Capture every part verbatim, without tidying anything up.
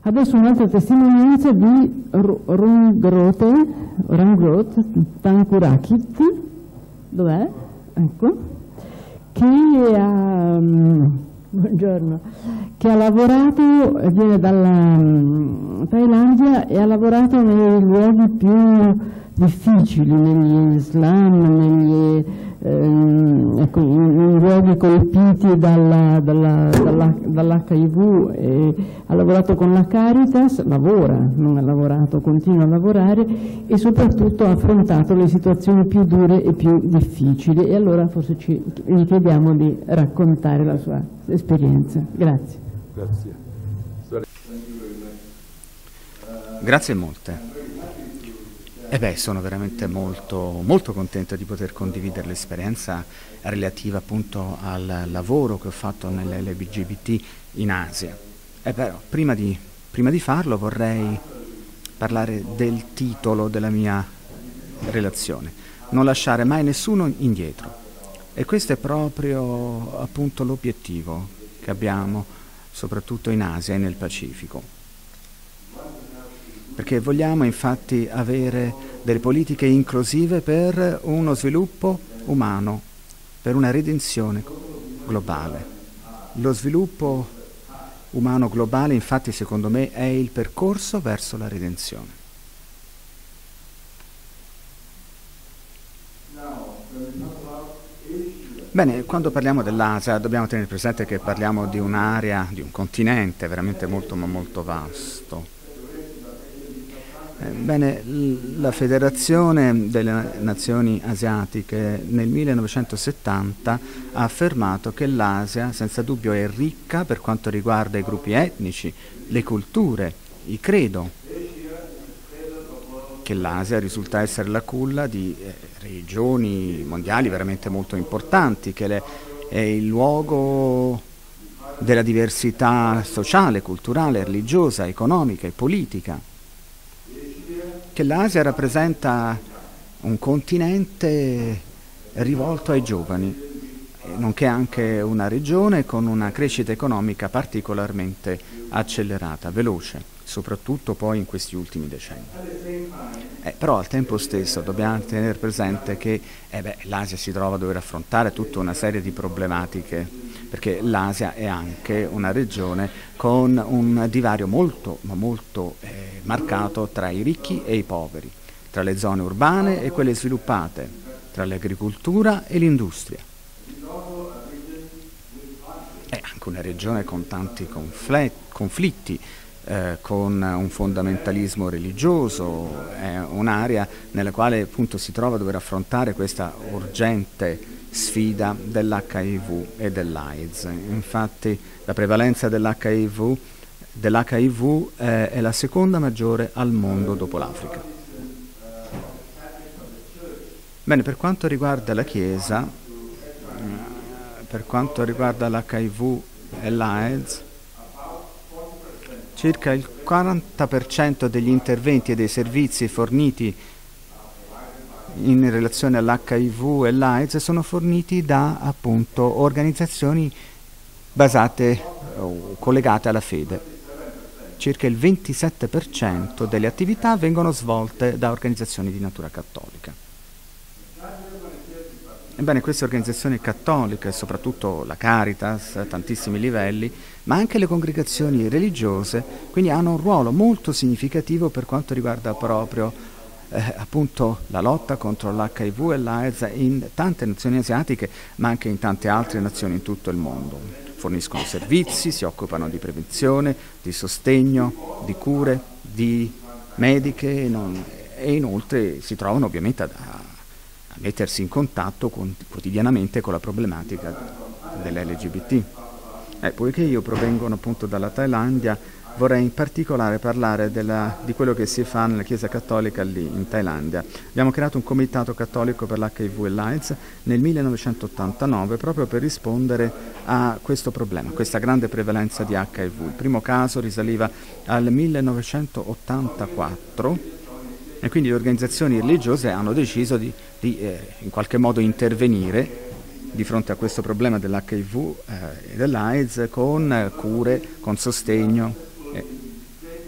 Adesso un'altra testimonianza di Rungrote, Rungrote Tankurakit, dov'è? Ecco, che ha, buongiorno, che ha lavorato, viene dalla um, Thailandia e ha lavorato nei luoghi più difficili, negli slam, negli, ehm, ecco, in, in luoghi colpiti dalla, dalla, dalla, dall'H I V, e ha lavorato con la Caritas, lavora, non ha lavorato, continua a lavorare, e soprattutto ha affrontato le situazioni più dure e più difficili, e allora forse ci, gli chiediamo di raccontare la sua esperienza. Grazie. Grazie. Grazie molte. E beh, sono veramente molto, molto contento di poter condividere l'esperienza relativa appunto al lavoro che ho fatto nell'L G B T in Asia. E però, prima di, prima di farlo vorrei parlare del titolo della mia relazione: non lasciare mai nessuno indietro. E questo è proprio appunto l'obiettivo che abbiamo, soprattutto in Asia e nel Pacifico. Perché vogliamo infatti avere delle politiche inclusive per uno sviluppo umano, per una redenzione globale. Lo sviluppo umano globale infatti secondo me è il percorso verso la redenzione. Bene, quando parliamo dell'Asia dobbiamo tenere presente che parliamo di un'area, di un continente veramente molto ma molto vasto. Bene, la Federazione delle Nazioni Asiatiche nel millenovecentosettanta ha affermato che l'Asia senza dubbio è ricca per quanto riguarda i gruppi etnici, le culture, i credo, che l'Asia risulta essere la culla di eh, regioni mondiali veramente molto importanti, che le, è il luogo della diversità sociale, culturale, religiosa, economica e politica, che l'Asia rappresenta un continente rivolto ai giovani, nonché anche una regione con una crescita economica particolarmente accelerata, veloce, soprattutto poi in questi ultimi decenni. Eh, però al tempo stesso dobbiamo tenere presente che eh beh, l'Asia si trova a dover affrontare tutta una serie di problematiche, perché l'Asia è anche una regione con un divario molto, ma molto eh, marcato tra i ricchi e i poveri, tra le zone urbane e quelle sviluppate, tra l'agricoltura e l'industria. È anche una regione con tanti conflitti, eh, con un fondamentalismo religioso, è un'area nella quale appunto si trova a dover affrontare questa urgente sfida dell'H I V e dell'AIDS. Infatti la prevalenza dell'H I V, dell'H I V eh, è la seconda maggiore al mondo dopo l'Africa. Bene, per quanto riguarda la Chiesa, per quanto riguarda l'H I V e l'AIDS, circa il quaranta per cento degli interventi e dei servizi forniti in relazione all'H I V e l'AIDS sono forniti da appunto organizzazioni basate o collegate alla fede. Circa il ventisette per cento delle attività vengono svolte da organizzazioni di natura cattolica. Ebbene, queste organizzazioni cattoliche, soprattutto la Caritas a tantissimi livelli, ma anche le congregazioni religiose, quindi hanno un ruolo molto significativo per quanto riguarda proprio Eh, appunto la lotta contro l'H I V e l'AIDS in tante nazioni asiatiche, ma anche in tante altre nazioni in tutto il mondo. Forniscono servizi, si occupano di prevenzione, di sostegno, di cure, di mediche non, e inoltre si trovano ovviamente a, a mettersi in contatto con, quotidianamente con la problematica dell'L G B T. Eh, poiché io provengo appunto dalla Thailandia, vorrei in particolare parlare della, di quello che si fa nella Chiesa Cattolica lì in Thailandia. Abbiamo creato un comitato cattolico per l'H I V e l'AIDS nel millenovecentottantanove proprio per rispondere a questo problema, questa grande prevalenza di H I V. Il primo caso risaliva al millenovecentottantaquattro e quindi le organizzazioni religiose hanno deciso di, di eh, in qualche modo intervenire di fronte a questo problema dell'H I V eh, e dell'AIDS con eh, cure, con sostegno. Eh.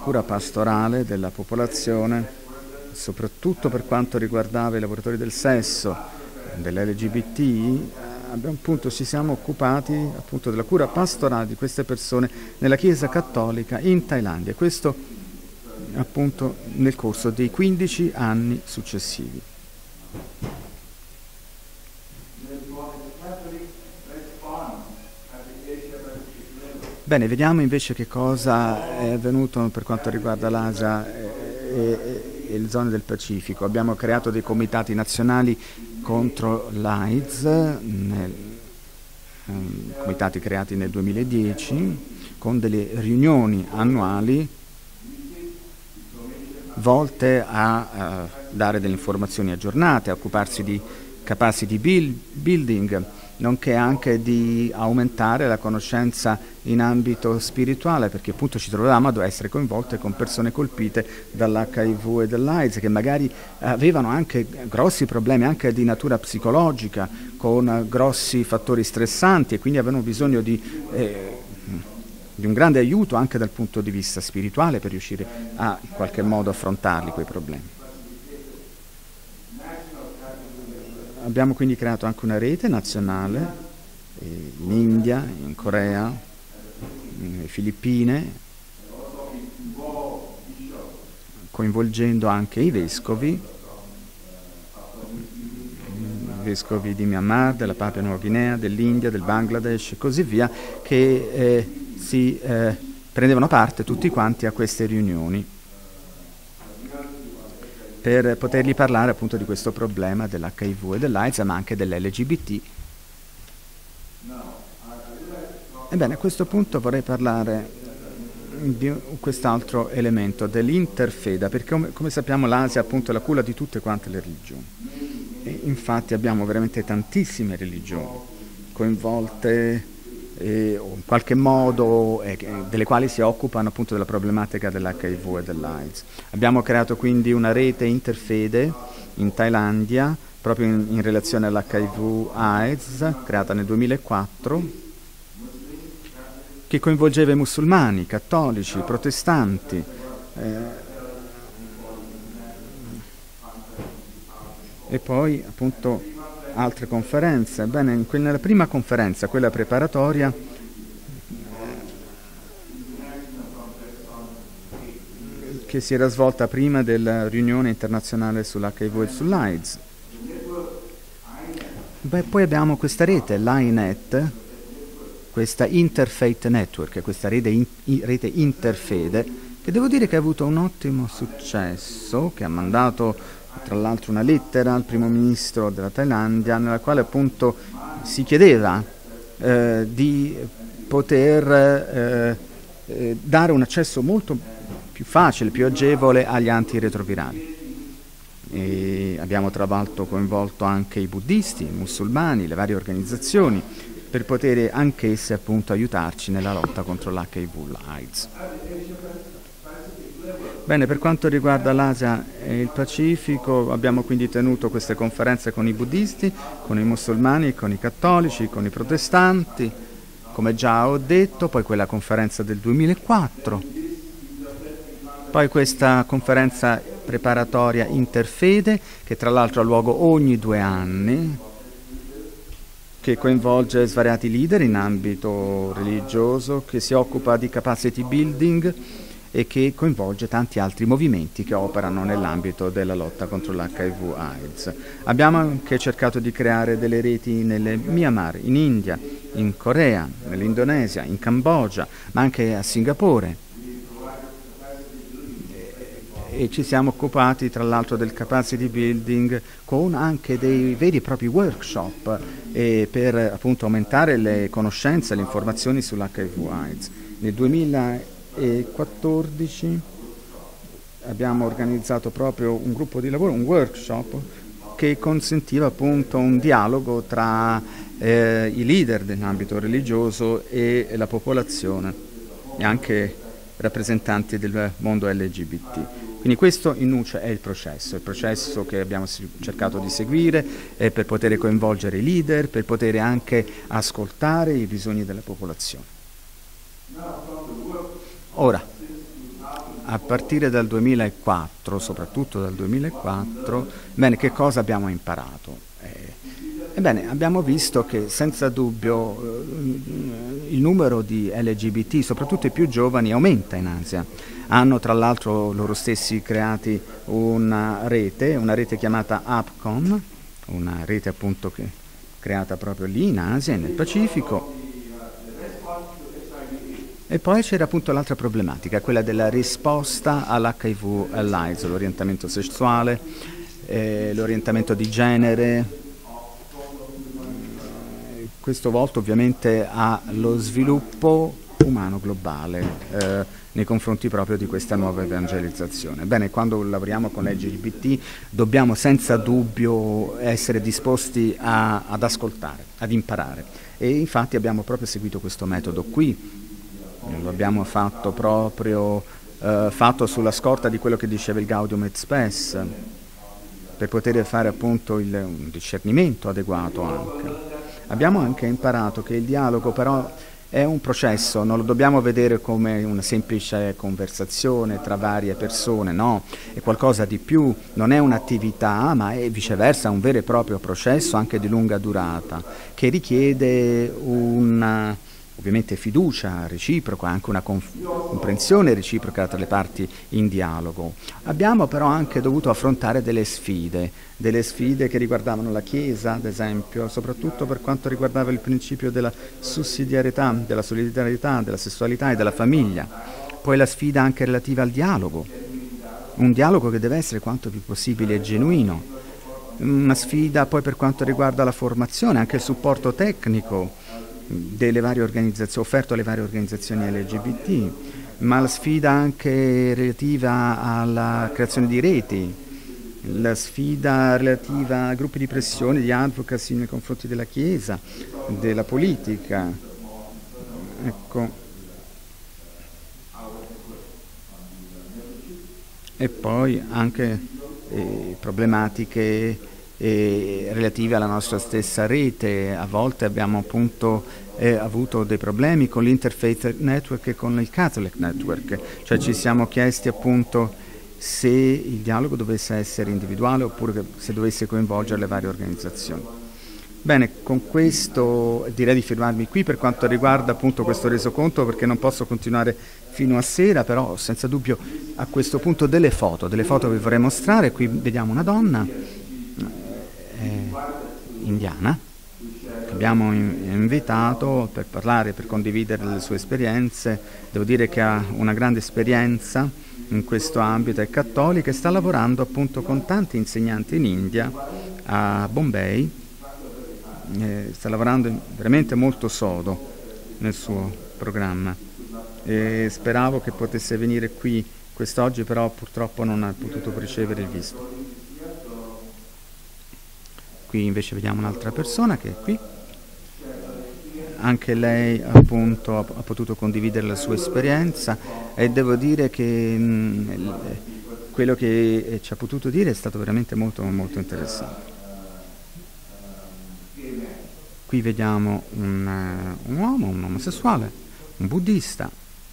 cura pastorale della popolazione, soprattutto per quanto riguardava i lavoratori del sesso, dell'L G B T, abbiamo, appunto, ci siamo occupati appunto della cura pastorale di queste persone nella Chiesa Cattolica in Thailandia, questo appunto nel corso dei quindici anni successivi. Bene, vediamo invece che cosa è avvenuto per quanto riguarda l'Asia e, e, e le zone del Pacifico. Abbiamo creato dei comitati nazionali contro l'AIDS, nel, um, comitati creati nel duemiladieci, con delle riunioni annuali volte a uh, dare delle informazioni aggiornate, a occuparsi di capacity build, building, nonché anche di aumentare la conoscenza in ambito spirituale, perché appunto ci trovavamo ad essere coinvolte con persone colpite dall'H I V e dall'AIDS, che magari avevano anche grossi problemi anche di natura psicologica, con grossi fattori stressanti, e quindi avevano bisogno di, eh, di un grande aiuto anche dal punto di vista spirituale per riuscire a in qualche modo affrontarli quei problemi. Abbiamo quindi creato anche una rete nazionale eh, in India, in Corea, nelle Filippine, coinvolgendo anche i vescovi, i vescovi di Myanmar, della Papua Nuova Guinea, dell'India, del Bangladesh e così via, che eh, si eh, prendevano parte tutti quanti a queste riunioni, per potergli parlare appunto di questo problema dell'H I V e dell'AIDS, ma anche dell'L G B T. Ebbene, a questo punto vorrei parlare di quest'altro elemento, dell'interfede, perché come, come sappiamo l'Asia appunto è la culla di tutte quante le religioni. E infatti abbiamo veramente tantissime religioni coinvolte eh, o in qualche modo eh, delle quali si occupano appunto della problematica dell'H I V e dell'AIDS. Abbiamo creato quindi una rete interfede in Thailandia proprio in, in relazione all'H I V AIDS, creata nel duemilaquattro, che coinvolgeva i musulmani, i cattolici, i protestanti, eh, e poi appunto altre conferenze. Bene, in quella, nella prima conferenza, quella preparatoria, che si era svolta prima della riunione internazionale sull'H I V e sull'AIDS. Beh, poi abbiamo questa rete, l'I N E T, questa Interfaith Network, questa rete, in, rete interfede, che devo dire che ha avuto un ottimo successo, che ha mandato tra l'altro una lettera al primo ministro della Thailandia, nella quale appunto si chiedeva eh, di poter eh, eh, dare un accesso molto più facile, più agevole agli antiretrovirali. E abbiamo tra l'altro coinvolto anche i buddisti, i musulmani, le varie organizzazioni, per poter anch'esse appunto aiutarci nella lotta contro l'H I V, l'AIDS. Bene, per quanto riguarda l'Asia e il Pacifico, abbiamo quindi tenuto queste conferenze con i buddisti, con i musulmani, con i cattolici, con i protestanti, come già ho detto, poi quella conferenza del duemilaquattro, poi questa conferenza preparatoria interfede, che tra l'altro ha luogo ogni due anni, che coinvolge svariati leader in ambito religioso, che si occupa di capacity building e che coinvolge tanti altri movimenti che operano nell'ambito della lotta contro l'H I V AIDS. Abbiamo anche cercato di creare delle reti nel Myanmar, in India, in Corea, nell'Indonesia, in Cambogia, ma anche a Singapore. E ci siamo occupati tra l'altro del capacity building con anche dei veri e propri workshop eh, per appunto aumentare le conoscenze e le informazioni sull'H I V AIDS. Nel duemilaquattordici abbiamo organizzato proprio un gruppo di lavoro, un workshop che consentiva appunto un dialogo tra eh, i leader dell'ambito religioso e la popolazione e anche rappresentanti del mondo L G B T. Quindi questo in nuce è il processo, il processo che abbiamo cercato di seguire eh, per poter coinvolgere i leader, per poter anche ascoltare i bisogni della popolazione. Ora, a partire dal duemilaquattro, soprattutto dal duemilaquattro, bene, che cosa abbiamo imparato? Eh, ebbene, abbiamo visto che senza dubbio eh, il numero di L G B T, soprattutto i più giovani, aumenta in Asia. Hanno tra l'altro loro stessi creati una rete, una rete chiamata APCOM, una rete appunto che, creata proprio lì in Asia e nel Pacifico. E poi c'era appunto l'altra problematica, quella della risposta all'H I V AIDS, l'orientamento sessuale, eh, l'orientamento di genere, questo volto ovviamente allo sviluppo umano globale eh, nei confronti proprio di questa nuova evangelizzazione. Bene, quando lavoriamo con L G B T dobbiamo senza dubbio essere disposti a, ad ascoltare, ad imparare, e infatti abbiamo proprio seguito questo metodo qui. Lo abbiamo fatto proprio eh, fatto sulla scorta di quello che diceva il Gaudium et Spes, per poter fare appunto il, un discernimento adeguato anche. Abbiamo anche imparato che il dialogo però è un processo, non lo dobbiamo vedere come una semplice conversazione tra varie persone, no, è qualcosa di più, non è un'attività, ma è viceversa un vero e proprio processo anche di lunga durata, che richiede una ovviamente fiducia reciproca, anche una comprensione reciproca tra le parti in dialogo. Abbiamo però anche dovuto affrontare delle sfide, delle sfide che riguardavano la Chiesa, ad esempio, soprattutto per quanto riguardava il principio della sussidiarietà, della solidarietà, della sessualità e della famiglia. Poi la sfida anche relativa al dialogo, un dialogo che deve essere quanto più possibile genuino. Una sfida poi per quanto riguarda la formazione, anche il supporto tecnico delle varie organizzazioni, offerto alle varie organizzazioni L G B T, ma la sfida anche relativa alla creazione di reti, la sfida relativa a gruppi di pressione, di advocacy nei confronti della Chiesa, della politica. Ecco. E poi anche eh, problematiche E relative alla nostra stessa rete. A volte abbiamo appunto eh, avuto dei problemi con l'Interfaith Network e con il Catholic Network, cioè ci siamo chiesti appunto se il dialogo dovesse essere individuale oppure se dovesse coinvolgere le varie organizzazioni. Bene, con questo direi di fermarmi qui per quanto riguarda appunto questo resoconto, perché non posso continuare fino a sera, però senza dubbio a questo punto delle foto, delle foto che vi vorrei mostrare. Qui vediamo una donna indiana che abbiamo invitato per parlare, per condividere le sue esperienze. Devo dire che ha una grande esperienza in questo ambito, è cattolica e sta lavorando appunto con tanti insegnanti in India, a Bombay, eh, sta lavorando veramente molto sodo nel suo programma e speravo che potesse venire qui quest'oggi, però purtroppo non ha potuto ricevere il visto. Qui invece vediamo un'altra persona che è qui, anche lei appunto ha, ha potuto condividere la sua esperienza e devo dire che mh, quello che ci ha potuto dire è stato veramente molto molto interessante. Qui vediamo un, un uomo, un omosessuale, un buddista.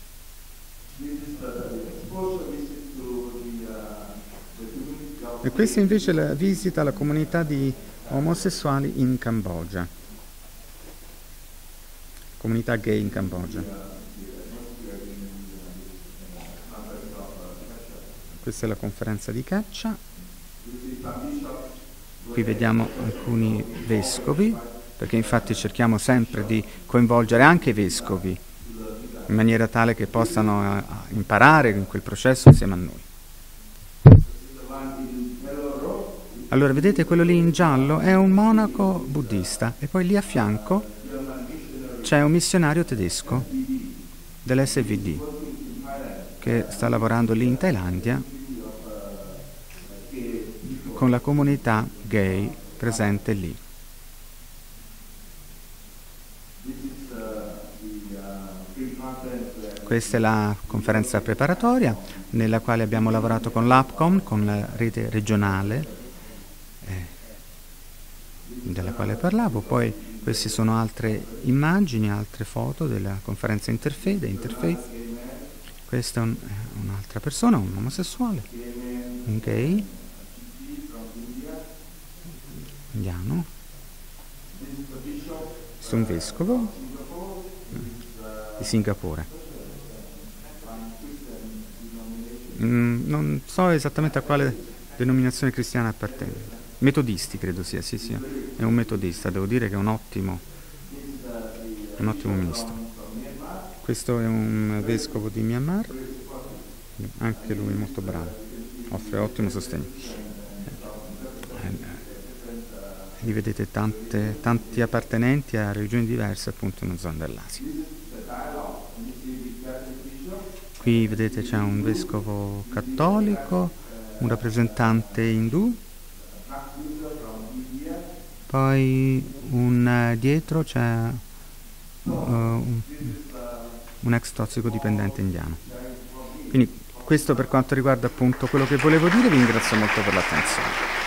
E questa invece è la visita alla comunità di omosessuali in Cambogia, comunità gay in Cambogia. Questa è la conferenza di caccia. Qui vediamo alcuni vescovi, perché infatti cerchiamo sempre di coinvolgere anche i vescovi in maniera tale che possano imparare in quel processo insieme a noi. Allora, vedete quello lì in giallo è un monaco buddista e poi lì a fianco c'è un missionario tedesco dell'S V D che sta lavorando lì in Thailandia con la comunità gay presente lì. Questa è la conferenza preparatoria nella quale abbiamo lavorato con l'APCOM, con la rete regionale della quale parlavo. Poi queste sono altre immagini, altre foto della conferenza Interfede, Interfaith. Questa è un, una un'altra persona, un omosessuale, un gay, indiano, questo è un vescovo di Singapore. Mm, non so esattamente a quale denominazione cristiana appartiene. Metodisti credo sia, sì sì, è un metodista, devo dire che è un ottimo, un ottimo ministro. Questo è un vescovo di Myanmar, anche lui molto bravo, offre ottimo sostegno. Lì vedete tante, tanti appartenenti a religioni diverse appunto in una zona dell'Asia. Qui vedete c'è un vescovo cattolico, un rappresentante indù, poi un, dietro c'è uh, un, un ex tossicodipendente indiano. Quindi questo per quanto riguarda appunto quello che volevo dire, vi ringrazio molto per l'attenzione.